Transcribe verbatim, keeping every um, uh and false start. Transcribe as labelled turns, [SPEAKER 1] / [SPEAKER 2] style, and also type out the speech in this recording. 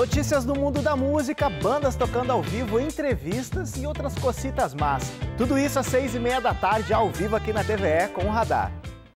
[SPEAKER 1] Notícias do mundo da música, bandas tocando ao vivo, entrevistas e outras cocitas más. Tudo isso às seis e meia da tarde, ao vivo aqui na T V E com o Radar.